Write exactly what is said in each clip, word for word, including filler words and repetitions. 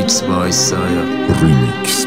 Remix by Saya. Remix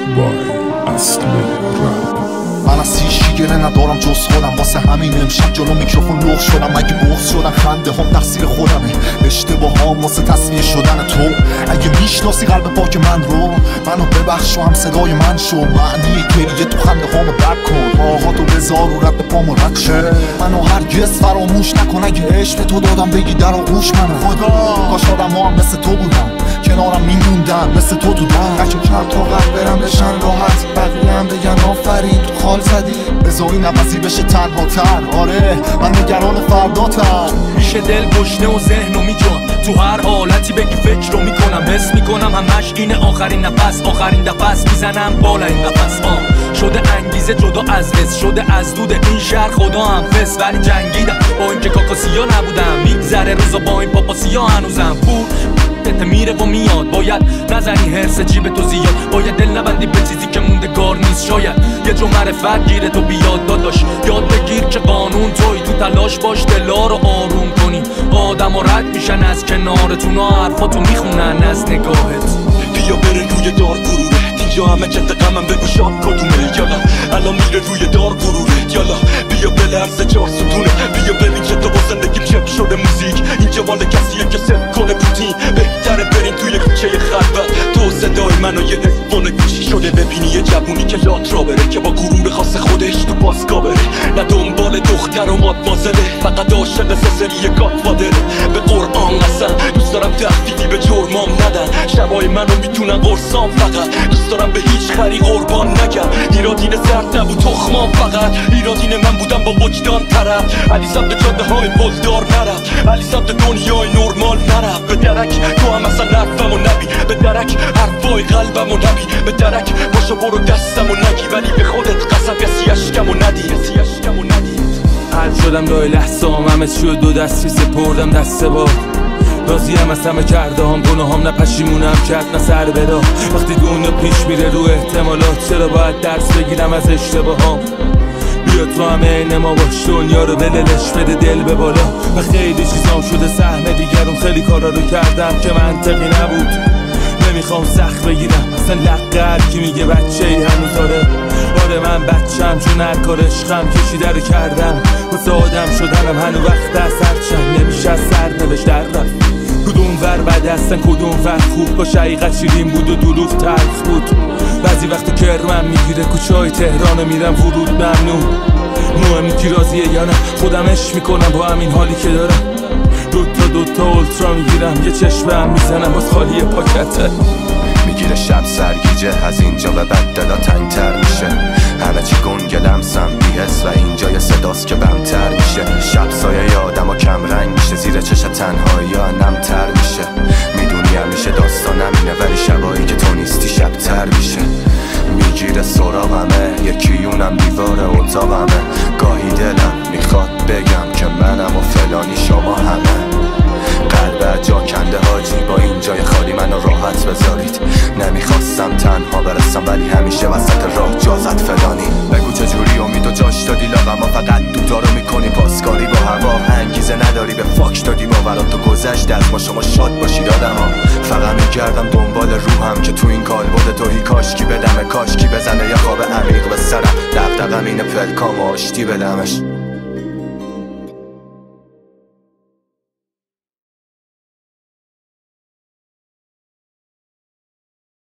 by اصل رپ. من از هیچی گله ندارم جز خودم، واسه همین امشب جلو میکروفون لغ شدم. اگه بغض شدن خنده هم تقصیر خودمه، اشتباه هم واسه تصمیه شدن تو. اگه میشناسی قلب پاک من رو، منو ببخش و هم صدای من شو. معنی گریه تو خنده هامو درک کن، آها تو بذار و رد پامو رد شه. منو هرگز فراموش نکن، اگه عشق تو دادم بگی در آغوش منه. خدا کاش آدم هم مثل تو بودم، کنارم میموندن مثل تو تو دم. اگه چند تا قلب برم بشن راحت، بقیه هم بگن آفرین تو خال زدی. بذاری نفسی بشه تنها تر، آره من نگران فرداتم. میشه دل گشنه و ذهن و میجان، تو هر حالتی بگی فکر رو میکنم. حس میکنم همش اینه آخرین نفس، آخرین دفس میزنم بالا این قفس. آه شده انگیزه جدا از حس، شده از دود این شهر خدا هم فس. ولی جنگیدم با اینکه کاکاسیا نبودم، میگذره روزا با این پاپاسیا هنوزم بود. دلت میره و میاد، باید نزنی حرس جیب تو زیاد. باید دل نبندی به چیزی که موندگار نیست. شاید یه جو معرفت گیره تو بیاد داداش، یاد بگیر که قانون توی. تو تلاش باش دلا رو آروم کنی، آدم و رد میشن از کنارتون و حرفاتو میخونن از نگاهت. بیا بره روی دار غرورت، اینجا همه کت غمم بگو شاد کدومه. یالا الان میره روی دار غرورت، یالا بیا بلرزه چهار ستونه. بیا ببین که تو با زندگیم چپ شده موزیک. اینجا مال کسیه که ست کنه پوتین. بهتره برین توی کوچه خلوت، تو صدای منو یه نفونه گوشی شده. ببینی یه جوونی که لات را بره، که با غرور خاص خودش تو پاسکا بره. نه دنبال دختر و مادمازله، فقط عاشق سسری گادفادره. به قرآن قسم دوست دارم تهدیدی به جرمام ندن، شبای منو میتونن قرصام. فقط دوست دارم به هیچ خری قربان نگم. ایرادین زرد نبود تخمام، فقط ایرادین من بودم با وجدان طرف. علی سمت جاده های پلدار نرفت، علی سمت دنیای نرمال نرفت. به درک تو هم اصلا حرفمو نبی، به درک حرفای قلبمو نبی. به درک باشو برو دستمو نگی، ولی به خودت قسم کسی اشکمو ندی، کسی اشکمو ندی. حل شدم لای لحظام، همه چیو دو دستی سپردم دست با. راضیم از همه کرده هم، گناه هم نه پشیمونم کرد نه سر بدا. وقتی دنیا پیش میره رو احتمالات، چرا باید درس بگیرم از اشتباهام؟ بیا تو همه این ما باش، دنیا رو بللش بده دل به بالا. و خیلی چیزام شده سهم دیگرون، خیلی کارا رو کردم که منطقی نبود. نمیخوام سخت بگیرم اصلا لقه هر کی میگه بچه ای هنوز. آره آره من بچم، چون هر کار عشقم کشیده رو کردم. واسه آدم شدنم هنو وقت از هرچند نمیشه از سر نوشت در رفت. کدوم ور بد هستن کدوم ور خوب، با شقیقت شیرین بود و دروغ تلخ بود. بعضی وقت کرمم میگیره کوچه های تهران میرم ورود ممنون. مهمی کی راضیه یا نه، خودم عشق میکنم با همین حالی که دارم. دوتا دوتا اولترا میگیرم، یه چشمم میزنم باز خالی پاکته. میگیره شب سرگیجه، از اینجا به بعد دلا تنگتر میشه. همه چی گنگ لمسم بی‌حس و اینجا یه صداست که بمتر میشه. شب سایه آدم ها کم رنگ میشه، زیر چش تنهایی ها نمتر میشه. میدونی همیشه داستان همینه، ولی شبایی که تو نیستی شبتر میشه. میگیره سراغمه، یکیونم دیوار اتاقمه. گاهی دلم میخواد بگم که منم و فلانی شما همه. قلب جا کنده حاجی، با این جای خالی منو راحت بذارید. نمیخواستم تنها برسم، ولی همیشه وسط راه جازت فلانی. بگو چجوری امید و جاش دادی لاغم، فقط دوتا رو میکنی پاسکاری با هوا. انگیزه نداری به فاک دادی باورات تو گذشت از ما. شما شاد باشید آدم ها، فقط میگردم دنبال روحم که تو این کالبد توهی. کاشکی بدمه، کاشکی بزنه یه خواب عمیق به سرم. دقدقم اینه پلکام و آشتی بدمش.